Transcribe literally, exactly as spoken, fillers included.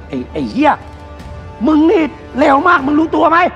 ไอ้ไอ้เหี้ยมึงนี่เลวมากมึงรู้ตัวไหม